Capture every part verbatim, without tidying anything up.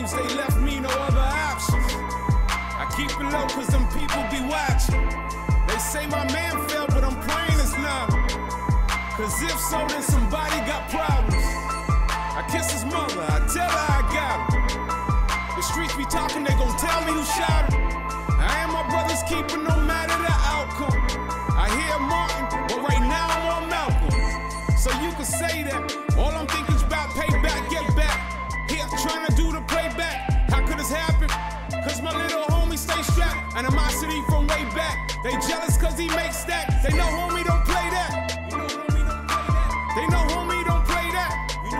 cause they left me no other options. I keep it low cause them people be watching. They say my man fell, but I'm praying it's not. Cause if so, then somebody got problems. I kiss his mother, I tell her I got him. The streets be talking, they gon' tell me who shot him. I am my brother's keeper no matter the outcome. I hear Martin, but right now I'm on Malcolm. So you can say that all I'm thinking's about payback, get back. Here, trying to do the playback. How could this happen? Cause my little homie stay strapped. Animosity from way back. They jealous cause he makes stacks. They know homie don't play that. They know homie don't play that.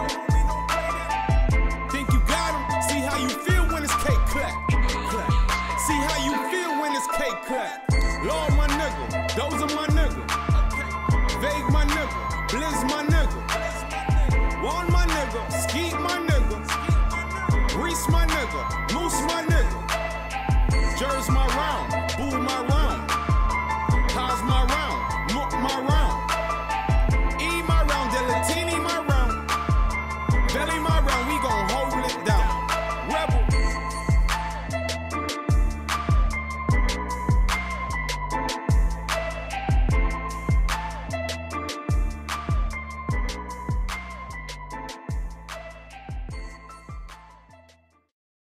Think you got him? See how you feel when it's cake clap. clap. See how you feel when it's cake clap. Lord my nigga, those are my nigga. Vague my nigga, Blizz my nigga. One my nigga, Ski